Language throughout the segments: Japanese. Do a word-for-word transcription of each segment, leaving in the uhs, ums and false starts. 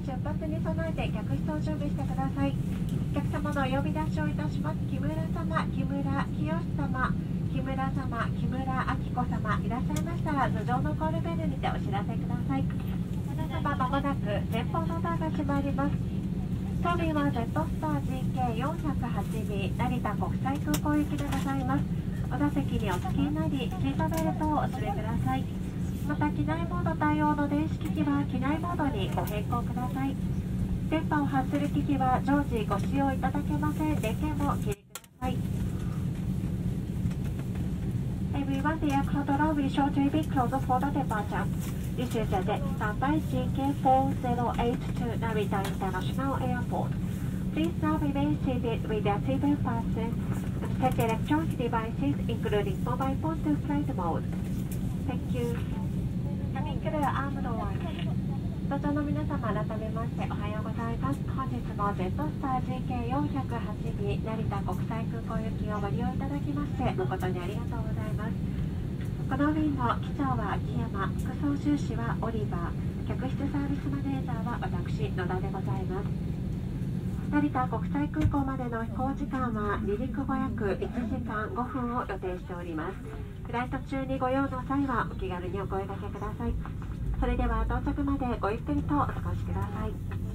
出発に備えて客室を準備してください。お客様のお呼び出しをいたします。木村様、木村清様、木村様、木村明子様、いらっしゃいましたら頭上のコールベルにてお知らせください。皆様、まもなく前方のドアが閉まります。当便はジェットスター ジーケーよんひゃくはちビー 成田国際空港行きでございます。お座席にお付きになり、シートベルトをお締めください。また、機内モード対応の電子機器は機内モードにご変更ください。電波を発する機器は常時ご使用いただけません。電源もお切りください。Everyone, the aircraft door will shortly be closed for the departure. This is a jet standby ジーケーよんゼロはちに Narita International Airport. Please now remain seated with your seatbelt fastened and set electronic devices, including mobile phone, to flight mode. Thank you. キャビンクルーアームドワン。搭乗の皆様、改めましておはようございます。本日もジェットスター ジーケーよんひゃくはちビー 成田国際空港行きをご利用いただきまして誠にありがとうございます。この便の機長は秋山、副操縦士はオリバー、客室サービスマネージャーは私、野田でございます。成田国際空港までの飛行時間は離陸後約いちじかんごふんを予定しております。フライト中にご用の際はお気軽にお声掛けください。それでは到着までごゆっくりとお過ごしください。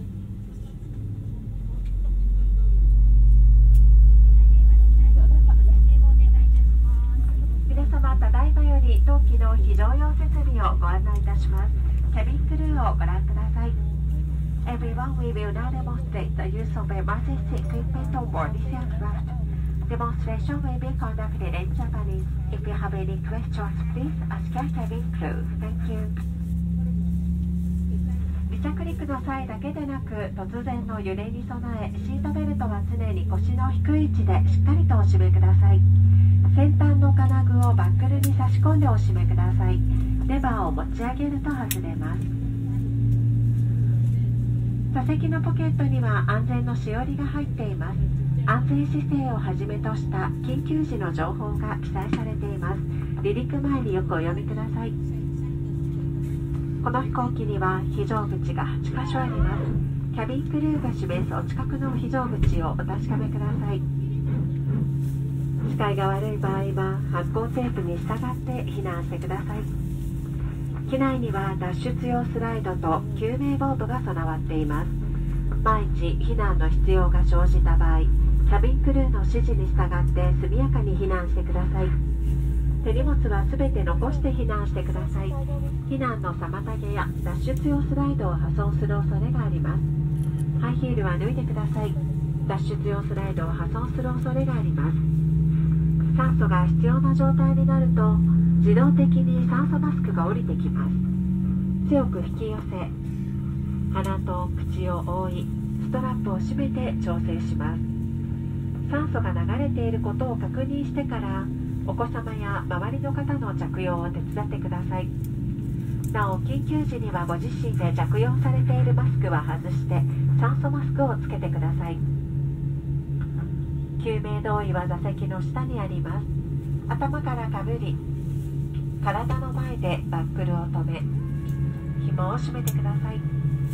皆様、ただいまより当機の非常用設備をご案内いたします。キャビンクルーをご覧ください。Everyone, we will now demonstrate the use of emergency equipment on board this aircraft. Demonstration will be conducted in Japanese. If you have any questions, please ask your cabin crew. Thank you. 離着陸の際だけでなく、突然の揺れに備え、シートベルトは常に腰の低い位置でしっかりとお締めください。先端の金具をバックルに差し込んでお締めください。レバーを持ち上げると外れます。座席のポケットには安全のしおりが入っています。安全姿勢をはじめとした緊急時の情報が記載されています。離陸前によくお読みください。この飛行機には非常口がはちかしょあります。キャビンクルーが示すお近くの非常口をお確かめください。視界が悪い場合は発光テープに従って避難してください。機内には脱出用スライドと救命ボートが備わっています。万一避難の必要が生じた場合、キャビンクルーの指示に従って速やかに避難してください。手荷物はすべて残して避難してください。避難の妨げや脱出用スライドを破損する恐れがあります。ハイヒールは脱いでください。脱出用スライドを破損する恐れがあります。酸素が必要な状態になると自動的に酸素マスクが下りてきます。強く引き寄せ、鼻と口を覆い、ストラップを締めて調整します。酸素が流れていることを確認してからお子様や周りの方の着用を手伝ってください。なお、緊急時にはご自身で着用されているマスクは外して酸素マスクをつけてください。救命胴衣は座席の下にあります。頭からかぶり、体の前でバックルを止め、紐を締めてください。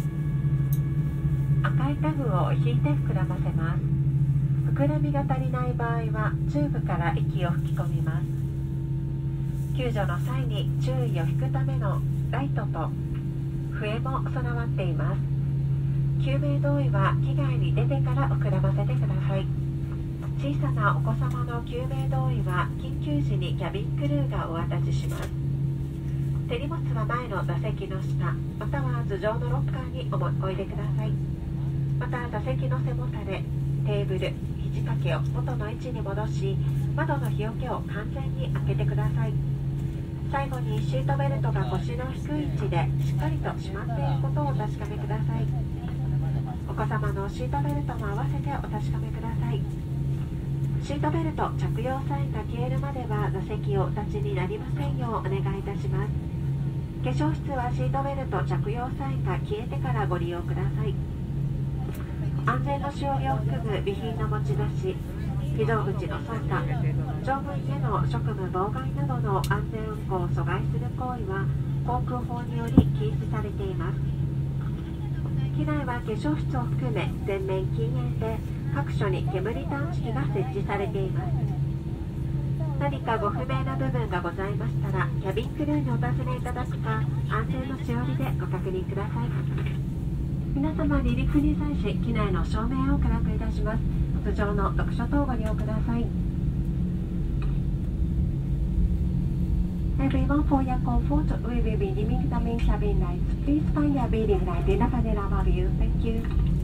赤いタグを引いて膨らませます。膨らみが足りない場合はチューブから息を吹き込みます。救助の際に注意を引くためのライトと笛も備わっています。救命胴衣は機外に出てから膨らませてください。小さなお子様の救命胴衣は緊急時にキャビンクルーがお渡しします。手荷物は前の座席の下、または頭上のロッカーにおいでください。また座席の背もたれ、テーブル、肘掛けを元の位置に戻し、窓の日よけを完全に開けてください。最後にシートベルトが腰の低い位置でしっかりと締まっていることをお確かめください。お子様のシートベルトも合わせてお確かめください。シートベルト着用サインが消えるまでは座席をお立ちになりませんようお願いいたします。化粧室はシートベルト着用サインが消えてからご利用ください。安全のしおりを含む備品の持ち出し、非常口の操作、乗務員への職務妨害などの安全運行を阻害する行為は航空法により禁止されています。機内は化粧室を含め全面禁煙で、各所に煙探知機が設置されています。何かご不明な部分がございましたら、キャビンクルーにお尋ねいただくか、安全のしおりでご確認ください。皆様、離陸に際し機内の照明を暗くいたします。通常の読書等ご利用ください。Everyone, for your comfort, we will be dimming the main cabin lights. Please find your reading light in the panel above you. Thank you.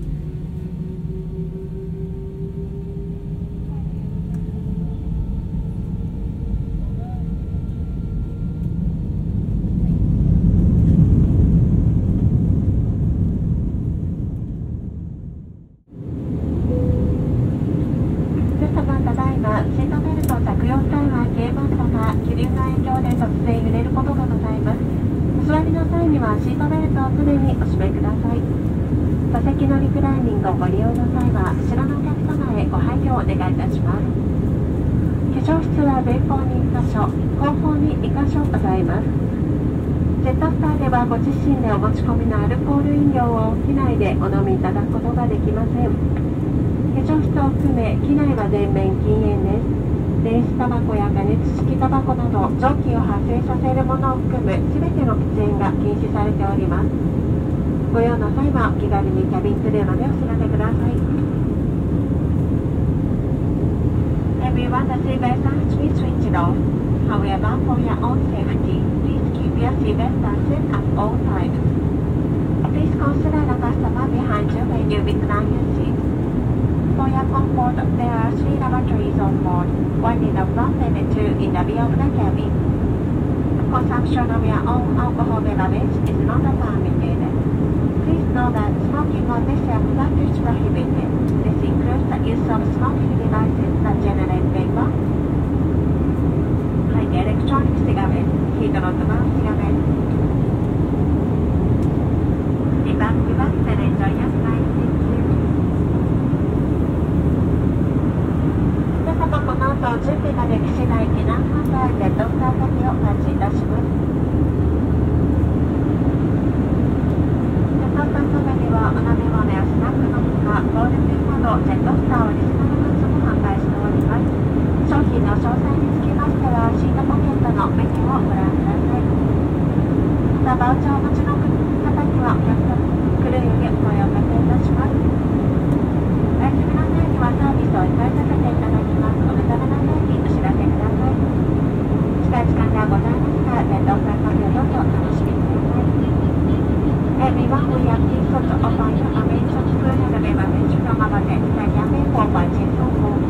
シートベルトを常にお締めください。座席のリクライニングをご利用の際は、後ろのお客様へご配慮をお願いいたします。化粧室は前方にいっか所、後方ににか所ございます。ジェットスターではご自身でお持ち込みのアルコール飲料を機内でお飲みいただくことができません。化粧室を含め、機内は全面禁煙です。電子タバコや加熱式タバコなど蒸気を発生させるものを含むすべての喫煙が禁止されております。ご用の際はお気軽にキャビンクルーまでお調べください。Everyone, the seatbelt has been switched off. However, for your own safety, please keep your seatbelt fastened at all times. Please consider the customer behind you when you recline your seat.For your comfort, there are three lavatories on board, one in the front and two in the rear of the cabin. Consumption of your own alcohol beverage is not permitted. Please know that smoking on this aircraft is prohibited. This includes the use of smoking devices that generate vapor, like electronic cigarettes, heat-not-burn cigarettes. Relax, relax and enjoy your flight.この後、準備ができ次第、避難販売でドクター先をお待ちいたします。ジェットスターカフェでは、お飲み物やスナックのほか、ボールペンなど、ジェットスターオリジナルグッズも販売しております。商品の詳細につきましては、シートポケットのメニューをご覧ください。また、バウチャーをお持ちの方には、お客様、クルーよりお声をかけいたします。お休みの際にはサービスを控えさせていただきます。お目覚めの際にお知らせください。近い時間ではございますが、ジェットスターカフェをどうぞお楽しみください。Everyone, we are pleased to offer you a range of food and beverage from our desk that can be for purchase or home.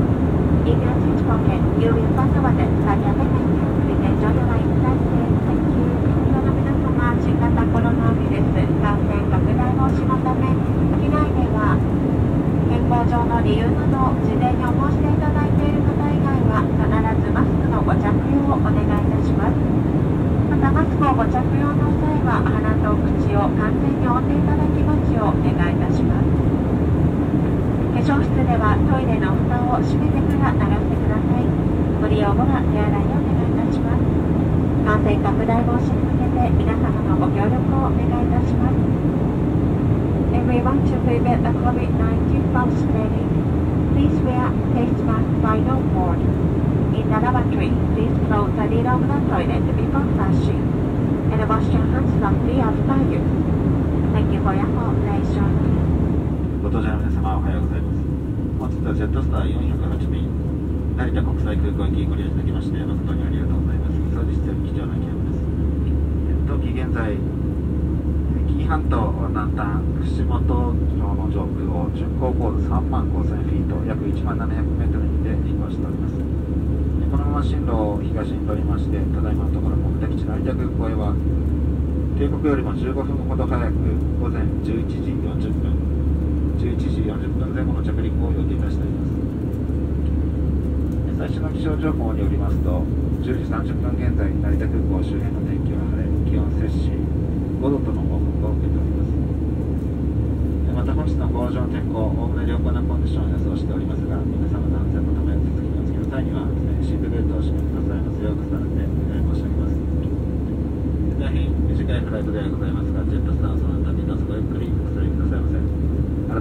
In your seat pocket, you will find our desk that can be menu. Please enjoy your life flight stay. Thank you. その皆様、新型コロナウイルス感染拡大防止のため、機内では健康上の理由など事前にお申し出いただいている方以外は必ずマスクのご着用をお願いいたします。またマスクをご着用の際は鼻と口を完全に覆っていただきますようお願いいたします。化粧室ではトイレの蓋を閉めてから流してください。ご利用後は手洗いをお願いいたします。感染拡大防止に向けて皆様のご協力をお願いいたします。Everyone, to prevent the COVID nineteen from spreading, please wear face mask by no board. In the lavatory, please close the lid of the toilet before flushing, and wash your hands thoroughly after use. Thank you for your cooperation. ご搭乗の皆様おはようございます。本日はジェットスターよんひゃくはち便、成田国際空港行きご利用いただきまして誠にありがとうございます。本日より貴重な機会です。当機現在、紀伊半島南端串本町の上空を巡航高度さんまんごせんフィート、約いちまんななひゃくメートルにて飛行しております。このまま進路を東に取りまして、ただいまのところ目的地成田空港へは定刻よりもじゅうごふんほど早く午前じゅういちじよんじゅっぷん、じゅういちじよんじゅっぷんぜん後の着陸を予定いたしております。最新の気象情報によりますと、じゅうじさんじゅっぷん現在、成田空港周辺の天気は晴れ、気温摂氏ごどとの報告を受けております。また本日の工場の天候、おおむね良好なコンディションを予想しておりますが、皆様の安全のため、手続きの次の際には、シートベルトを締めてくださいますよう重ねてお願い申し上げます。大変短いフライトではございますが、ジェットスターのその旅どうぞごゆっくりお座りください。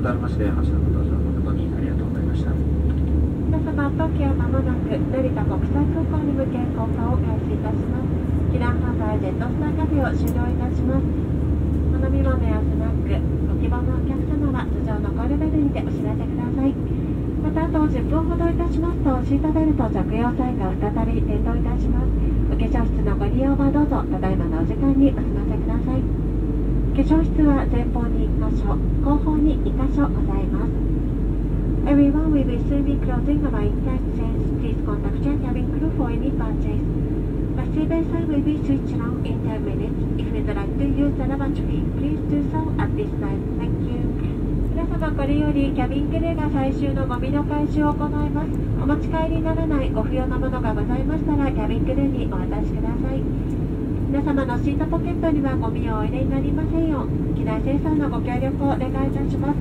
とありまして、発車のご搭乗誠にありがとうございました。 皆様、当機はまもなく成田国際空港に向け降下を開始いたします。機内販売ジェットスターキャビを終了いたします。お飲み物やスナック、ご希望のお客様は頭上のコールベルにてお知らせください。また、あとじゅっぷんほどいたしますと、シートベルト着用サインが再び点灯いたします。お化粧室のご利用はどうぞ、ただいまのお時間にお済ませください。化粧室は前方にいっかしょ、後方にいっかしょございます。Everyone will be soon be closing our entrances. Please contact your cabin crew for any purchase. The seatbelt sign will be switched on in ten minutes. If you'd like to use the lavatory, please do so at this time. Thank you. 皆様、これよりキャビンクルーが最終のゴミの回収を行います。お持ち帰りにならないご不要なものがございましたら、キャビンクルーにお渡しください。皆様のシートポケットにはゴミをお入れになりませんよう、機内清掃のご協力をお願いいたします。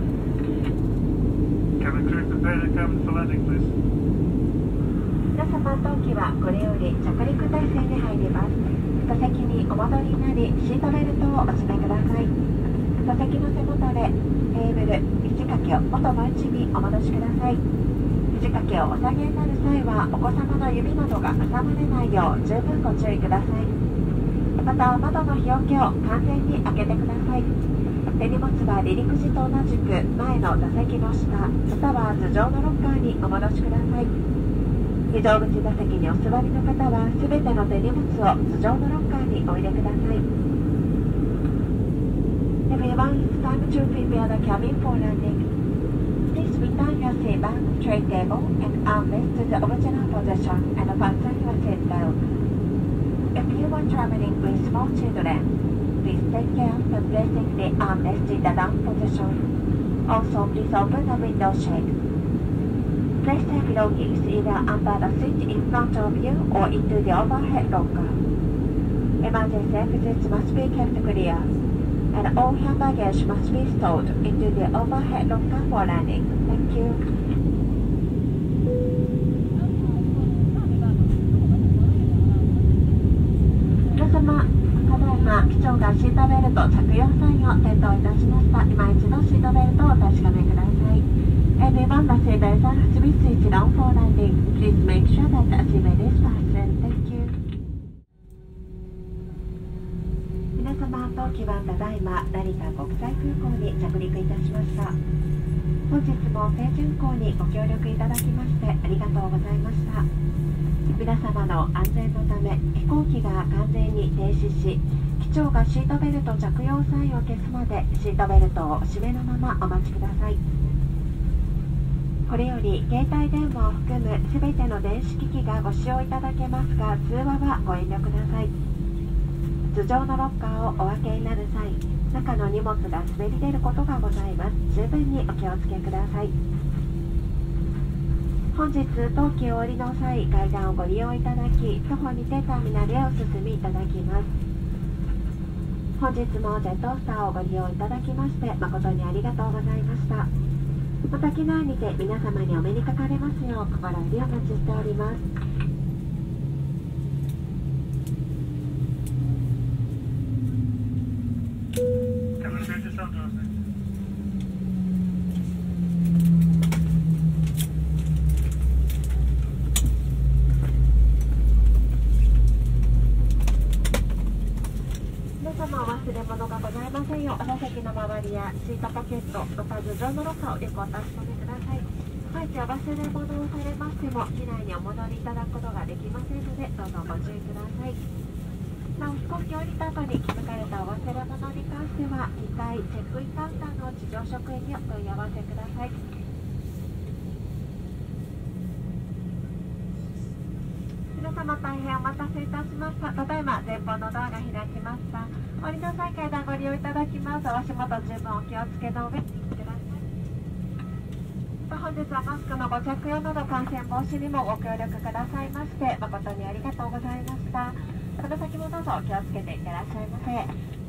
Cabin crew, prepare the cabin for landing, please. 皆様、当機はこれより着陸態勢に入ります。座席にお戻りになり、シートベルトをお締めください。座席の背もたれ、テーブル、肘掛けを元の位置にお戻しください。肘掛けをお下げになる際は、お子様の指などが挟まれないよう十分ご注意ください。また、窓の日よけを完全に開けてください。手荷物は離陸時と同じく前の座席の下、または頭上のロッカーにお戻しください。非常口座席にお座りの方は、すべての手荷物を頭上のロッカーにお入れください。Everyone, it's time to prepare the cabin for landing. Please return your seat back, tray table, and armrest to the original position and fasten your seat belt. If you are traveling with small children, please take care of placing the armrest in the down position. Also, please open the window shade. Place your belongings either under the seat in front of you or into the overhead locker. Emergency exits must be kept clear, and all hand baggage must be stored into the overhead locker for landing. Thank you. 皆様、ただいま機長がシートベルト着用サインを点灯いたしました。今一度シートベルトをお確かめください。Everyone, the seatbelt sign has been switched on for landing. Please make sure that the seatbelt is fastened. Thank you. 皆様、当機はただいま成田国際空港に着陸いたしました。本日も低巡航にご協力いただきましてありがとうございました。皆様の安全のため、飛行機が完全に停止し、機長がシートベルト着用サインを消すまでシートベルトをお締めのままお待ちください。これより携帯電話を含むすべての電子機器がご使用いただけますが、通話はご遠慮ください。頭上のロッカーをお分けになる際、中の荷物が滑り出ることがございます。十分にお気をつけください。本日、当機お降りの際、階段をご利用いただき、徒歩にてターミナルへお進みいただきます。本日もジェットスターをご利用いただきまして誠にありがとうございました。また機内にて皆様にお目にかかれますよう心よりお待ちしております。忘れ物がございませんよう、お座席の周りやシートポケット、また頭上のロッカーをよくお確かめください。万一お忘れ物をされましても、機内にお戻りいただくことができませんので、どうぞご注意ください。なお、飛行機を降りた後に気づかれたお忘れ物に関しては、機体チェックインカウンターの地上職員にお問い合わせください。皆様、大変お待たせいたしました。ただいま前方のドアが開きました。降りの際、階段ご利用いただきます。お足元十分お気をつけの上ください。本日はマスクのご着用など感染防止にもご協力くださいまして誠にありがとうございました。この先もどうぞお気をつけていってらっしゃいませ。